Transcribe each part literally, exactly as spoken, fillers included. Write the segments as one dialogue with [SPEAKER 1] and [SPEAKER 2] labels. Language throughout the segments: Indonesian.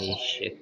[SPEAKER 1] Eh, shit.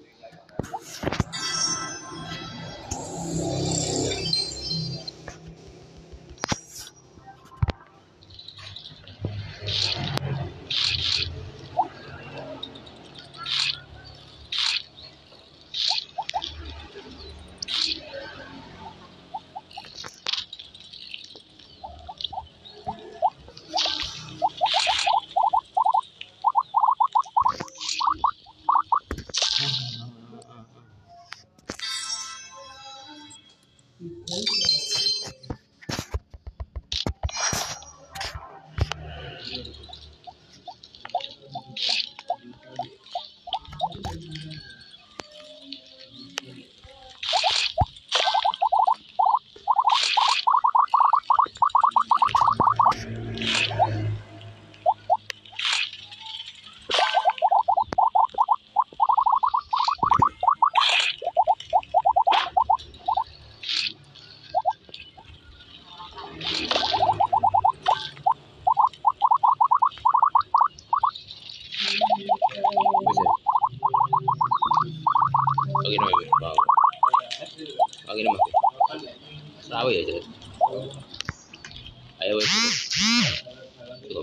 [SPEAKER 1] Bagi nama wow. Bagi nama Serawi ya jadi. Ayo wes cukup.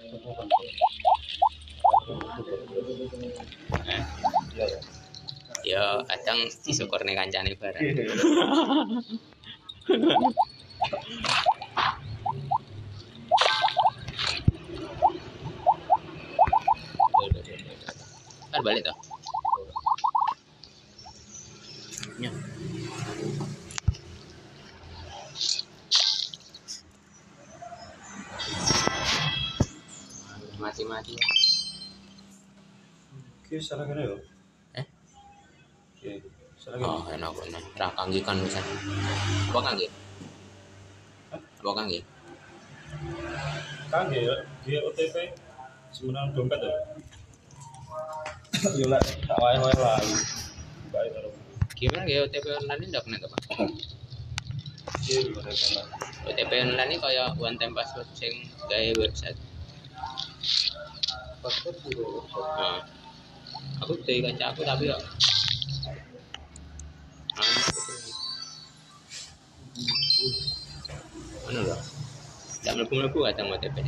[SPEAKER 1] Eh. Ya kadang disyukur nih kancane bareng. Kan balik toh. Ya. Mati-mati.
[SPEAKER 2] Oke, salah kena yo.
[SPEAKER 1] Eh?
[SPEAKER 2] Oke, salah kena.
[SPEAKER 1] Oh, enak bener. Ra kangge kan bisa. Apa kangge? Apa kangge?
[SPEAKER 2] Kangge ya, dia O T P sebenarnya dompet ya. Yo lah, tak wae-wae lah. Baik karo.
[SPEAKER 1] Gimana ya O T P online ini enggak pernah apa?
[SPEAKER 2] Iya, gimana kana.
[SPEAKER 1] O T P online ini kayak one time password sing gawe website.
[SPEAKER 2] Password dulu.
[SPEAKER 1] Nah, aku dari kaca aku tapi ya mana loh tidak melebu-melebu kadang O T P nya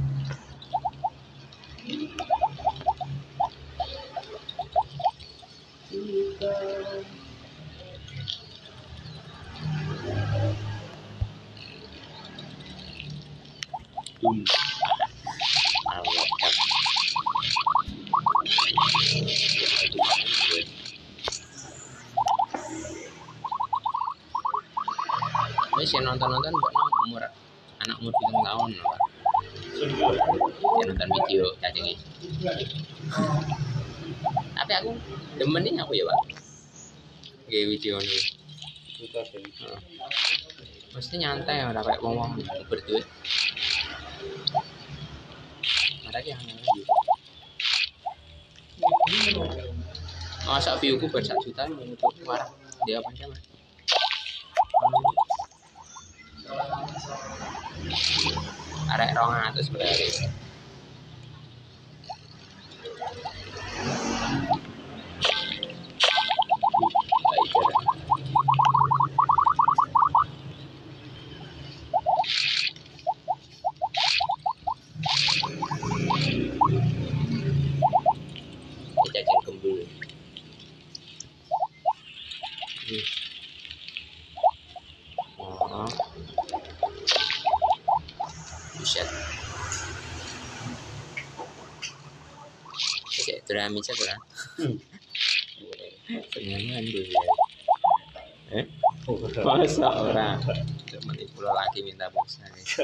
[SPEAKER 2] Hmm. Wes yang nonton-nonton buat umur anak umur tiga tahun Pak. Yang nonton video cacing ini. Tapi aku demen nih aku ya Pak. Kayak video nih. Heeh. Mesti nyantai ora kayak wong-wong berduit. Ada yang lagi. Masa view ku ber satu juta untuk warang dia apa aja Mas? Arek rong atus berarti. Cacing kembul. Oh. Buset. Oke, drama aja tuh kan. Senyangan dulu. Eh? Masa orang cuma pulau lagi minta pulsa.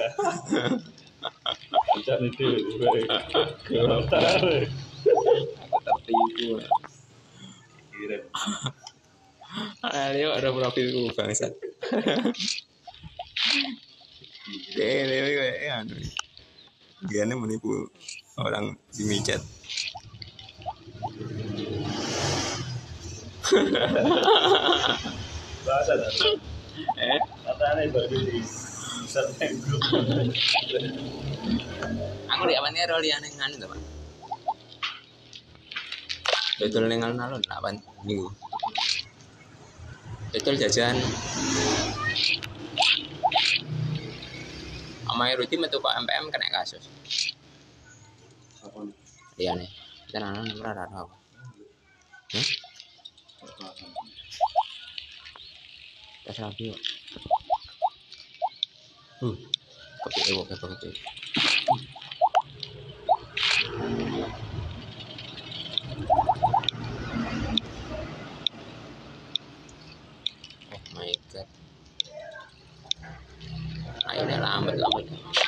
[SPEAKER 2] Tidak itu, komentar.
[SPEAKER 1] Aku tertipu.
[SPEAKER 2] Kirim.
[SPEAKER 1] Ayo ada profilku bangsat. Dewe kayak anu. Dia menipu orang di micet.
[SPEAKER 2] Bahasa dah.
[SPEAKER 1] Eh?
[SPEAKER 2] Katanya baru di satu grup.
[SPEAKER 1] Aku di apanya roli aneh nganu tuh Pak.
[SPEAKER 2] Dodol ning alun-alun delapan minggu. Dodol jajan. Amai rutin metu kok M P M kena kasus. Iya nih. Tenanan ora ora apa. Hah? Tes lagi kok. Uh. Kopi ewo kopi. Oh my god. Ayo deh lambat lambat.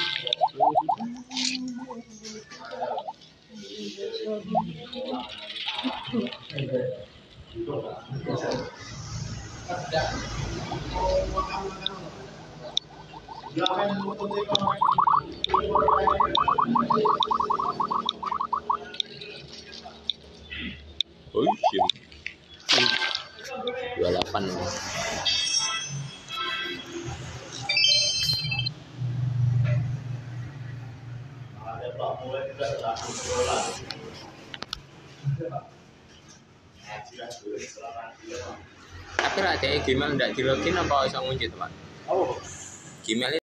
[SPEAKER 2] Oh shit. dua puluh delapan. Tapi lah ada Gmail ndak di login apa iso ngunci, Pak? Oh. Gmail